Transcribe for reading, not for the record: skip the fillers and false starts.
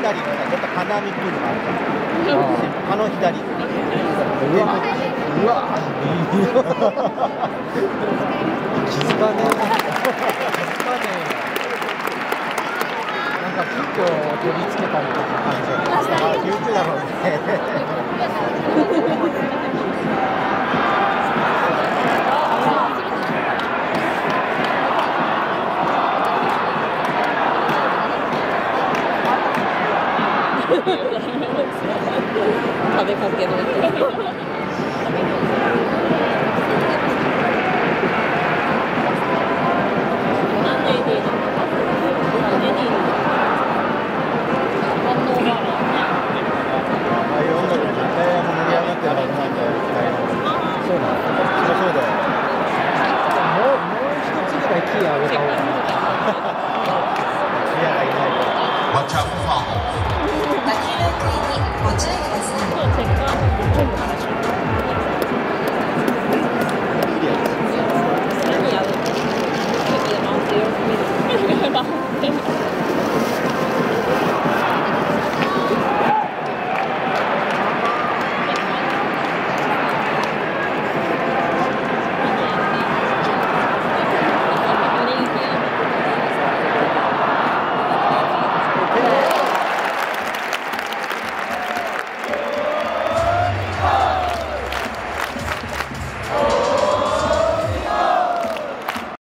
左のさ、ちょっと金網っぽいのがあるから。蚊の左。 うわ気づかねえ。なんか金魚を取り付けたみたいな感じで。 あ、言うてだろうね。 食べかけの Watch out.